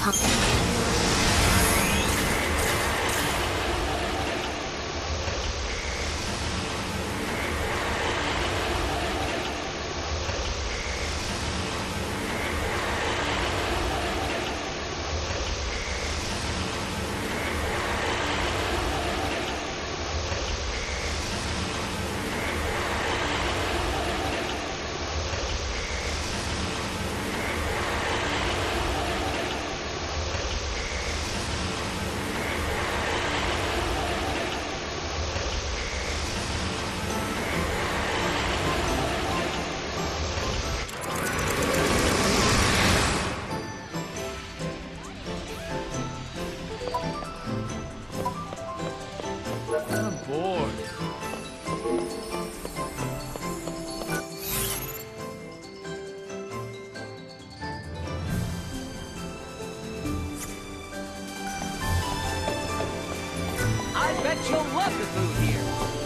You'll love the food here.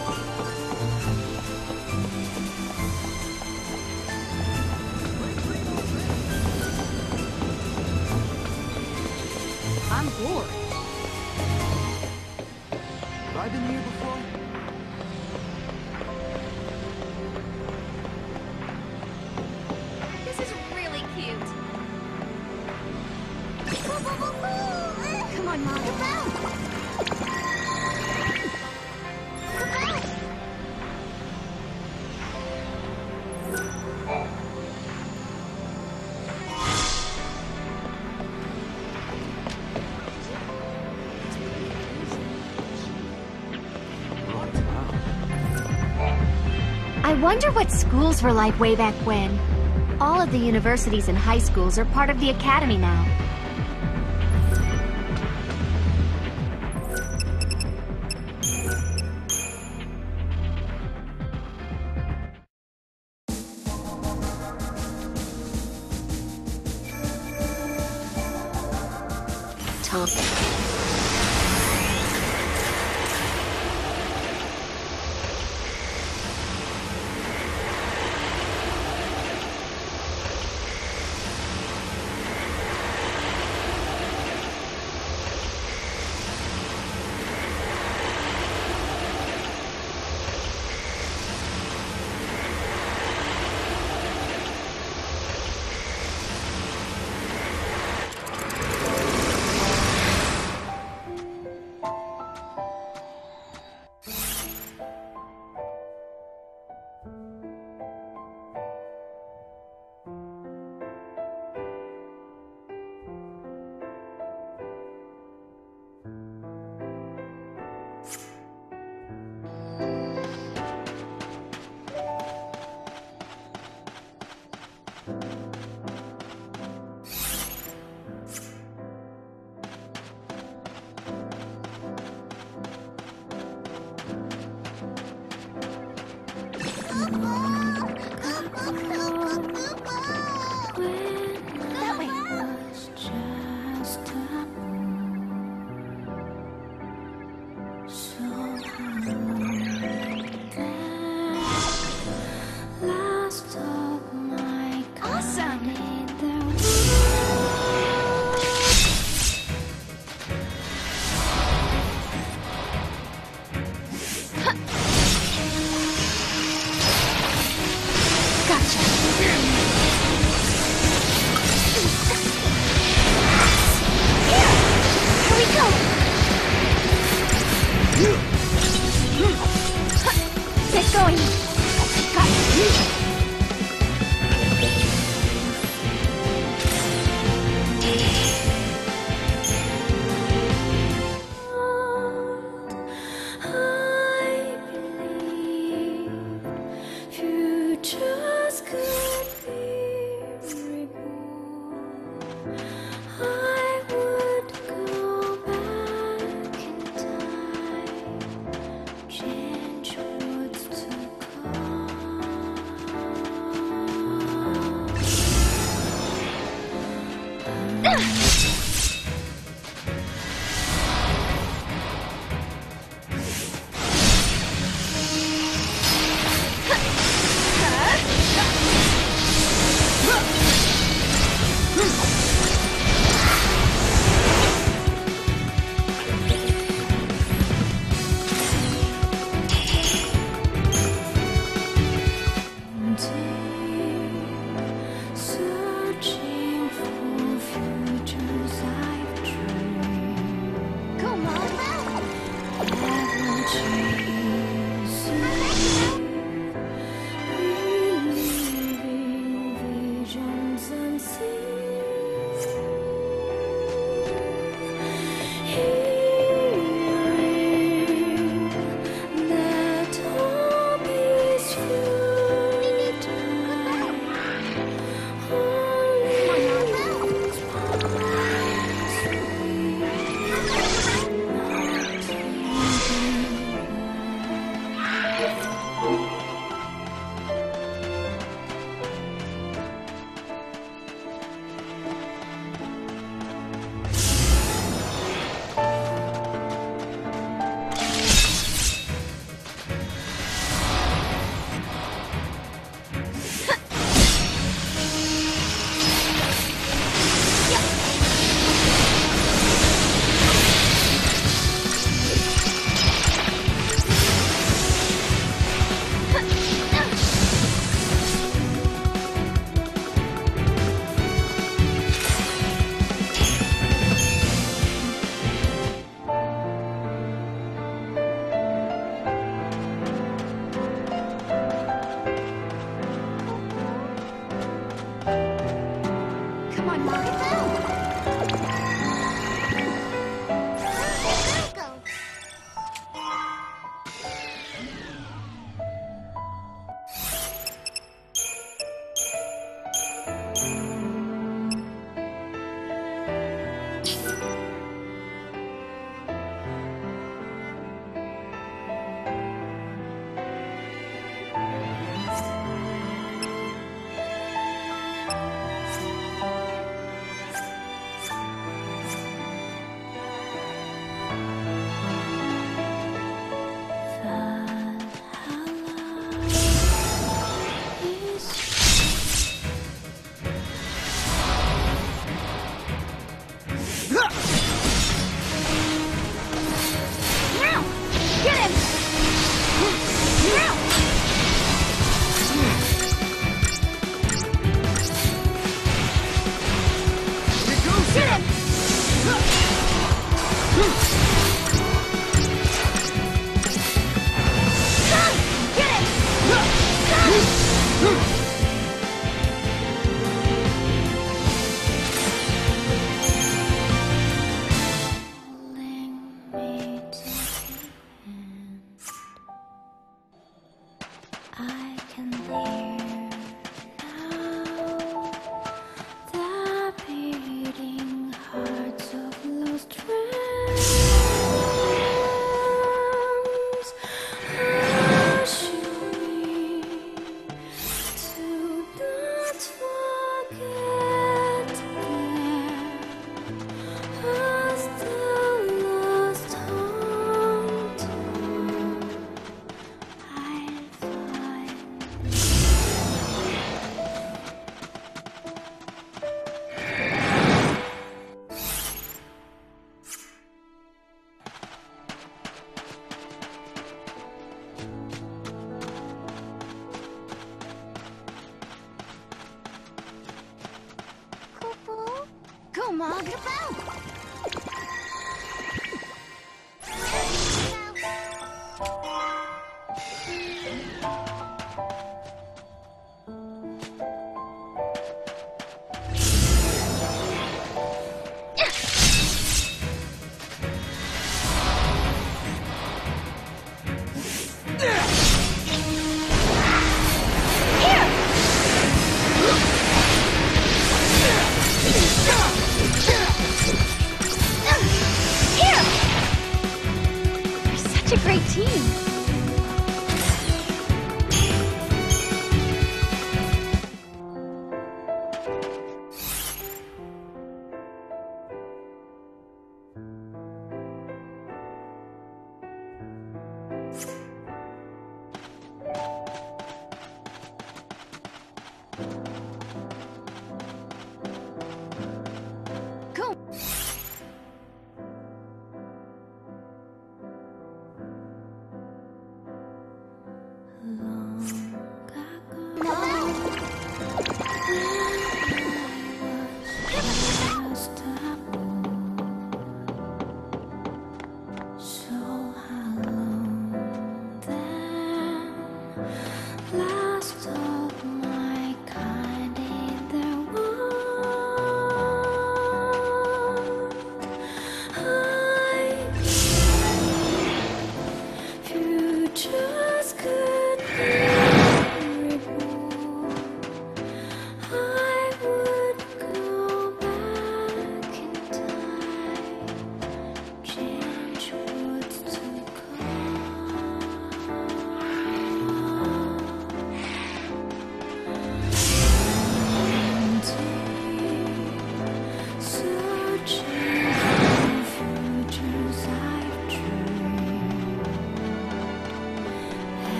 I'm bored. Have I been here before? This is really cute. Come on, Mom. I wonder what schools were like way back when. All of the universities and high schools are part of the academy now. Tom. Awesome.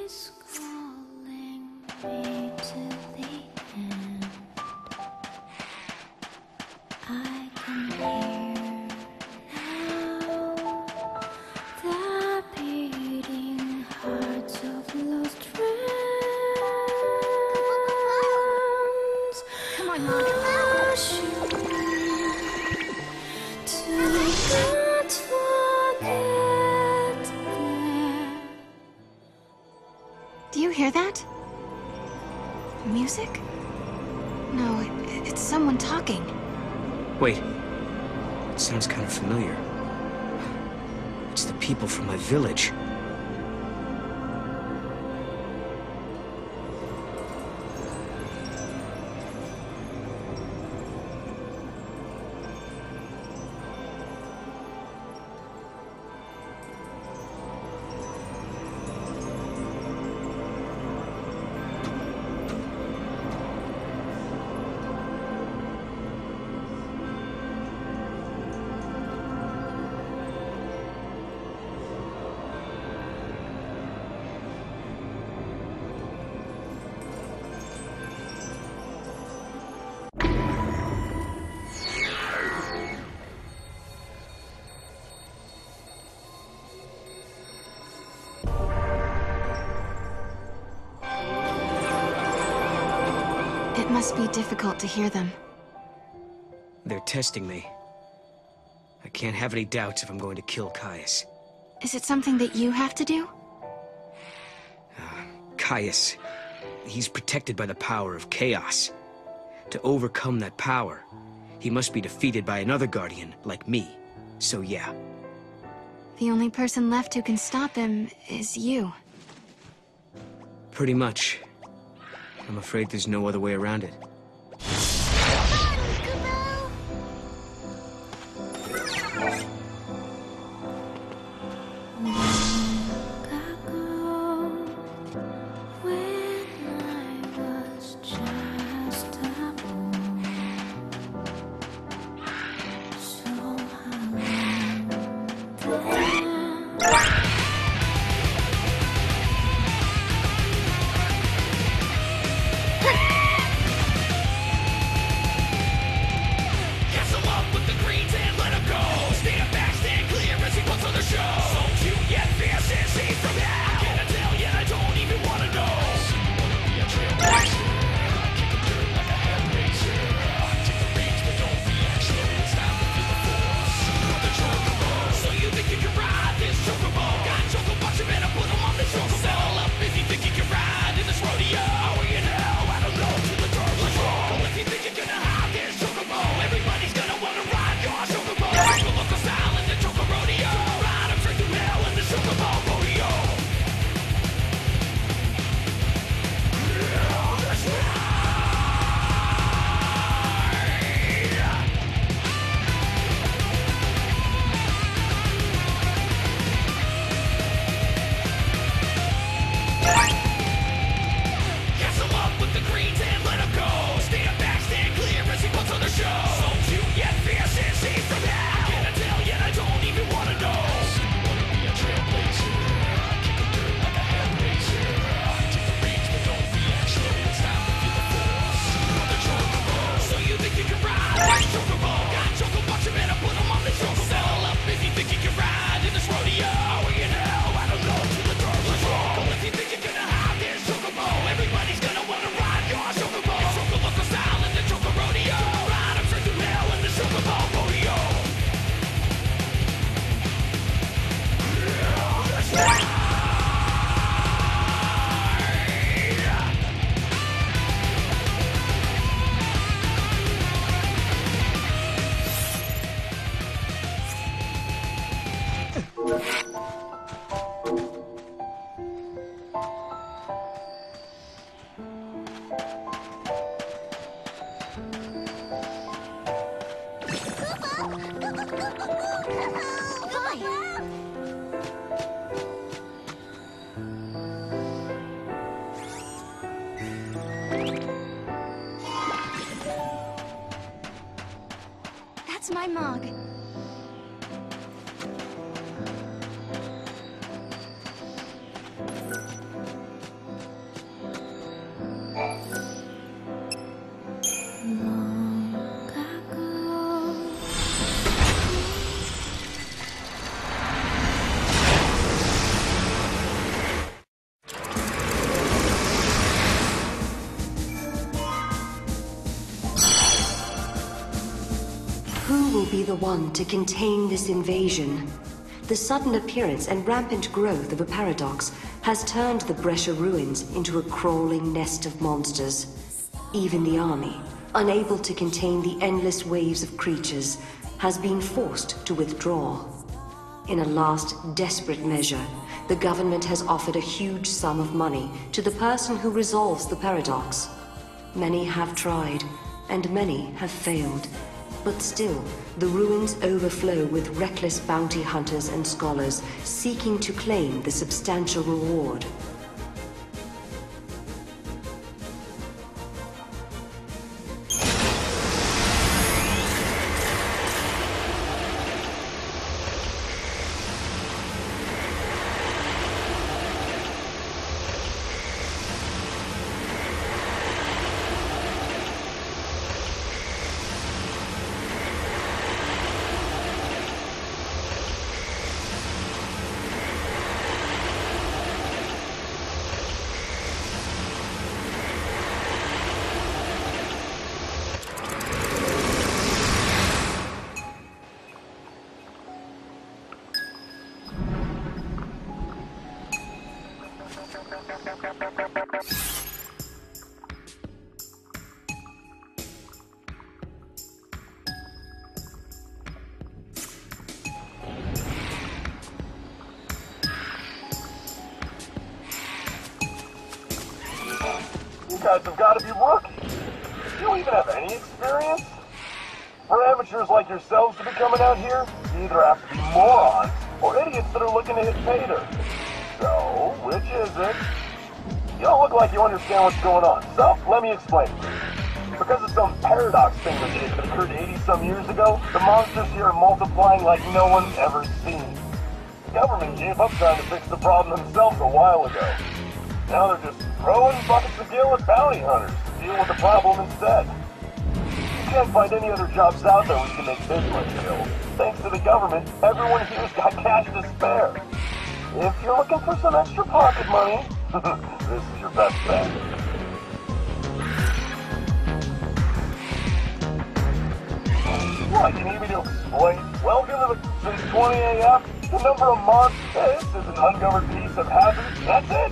is calling me to the end. I can hear now the beating hearts of lost friends. Come on, Mom. Rushing to not forget them. Do you hear that? Music? No, it's someone talking. Wait. It sounds kind of familiar. It's the people from my village. It must be difficult to hear them. They're testing me. I can't have any doubts if I'm going to kill Caius. Is it something that you have to do? Caius, he's protected by the power of chaos. To overcome that power, he must be defeated by another guardian like me. So yeah. The only person left who can stop him is you. Pretty much. I'm afraid there's no other way around it. That's my Mog. will be the one to contain this invasion. The sudden appearance and rampant growth of a paradox has turned the Brescia ruins into a crawling nest of monsters. Even the army, unable to contain the endless waves of creatures, has been forced to withdraw. In a last desperate measure, the government has offered a huge sum of money to the person who resolves the paradox. Many have tried, and many have failed. But still, the ruins overflow with reckless bounty hunters and scholars seeking to claim the substantial reward. You guys have got to be rookies. Do you even have any experience? For amateurs like yourselves to be coming out here, you either have to be morons or idiots that are looking to hit pay dirt. So, which is it? You don't look like you understand what's going on, so let me explain. Because of some paradox thing that occurred 80-some years ago, the monsters here are multiplying like no one's ever seen. The government gave up trying to fix the problem themselves a while ago. Now they're just throwing buckets of gil at bounty hunters to deal with the problem instead. You can't find any other jobs out there where you can make this much gil. Thanks to the government, everyone here's got cash to spare. If you're looking for some extra pocket money, this is your best bet. What, you need me to explain? Welcome to the 20 AF. The number of months this is an uncovered piece of hazard. That's it.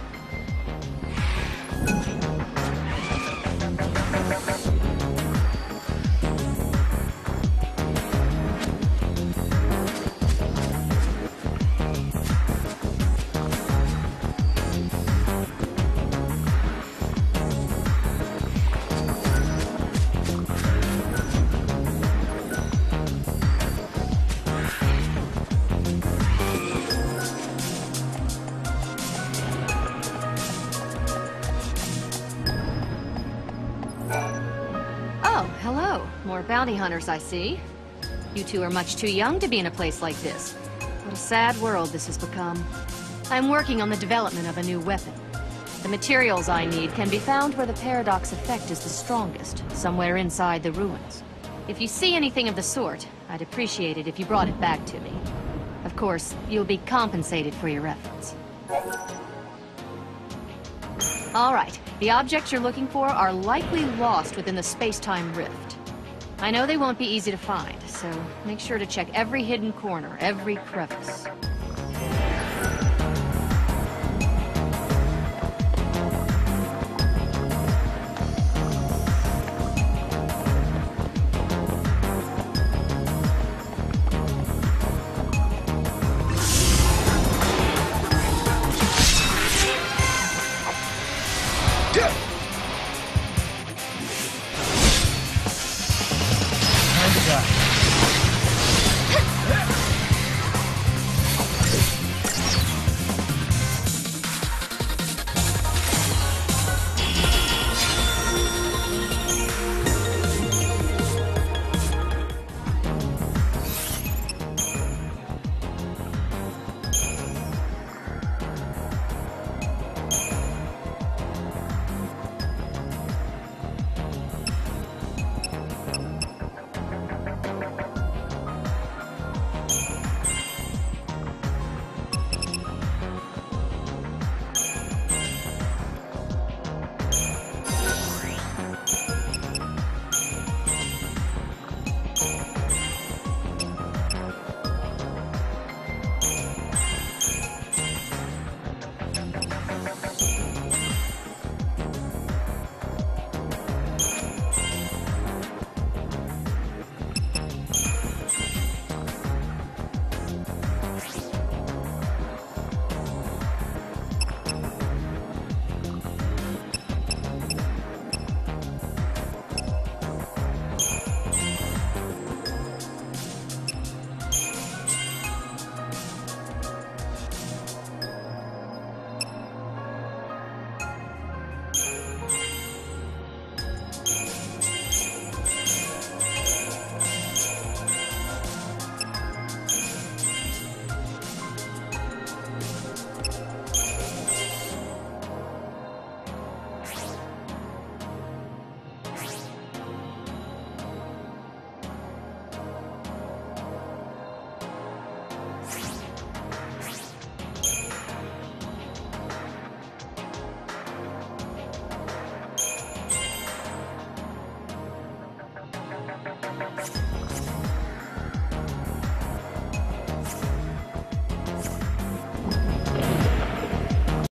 Oh, hello. More bounty hunters, I see. You two are much too young to be in a place like this. What a sad world this has become. I'm working on the development of a new weapon. The materials I need can be found where the paradox effect is the strongest, somewhere inside the ruins. If you see anything of the sort, I'd appreciate it if you brought it back to me. Of course, you'll be compensated for your efforts. All right. The objects you're looking for are likely lost within the space-time rift. I know they won't be easy to find, so make sure to check every hidden corner, every crevice. Yeah.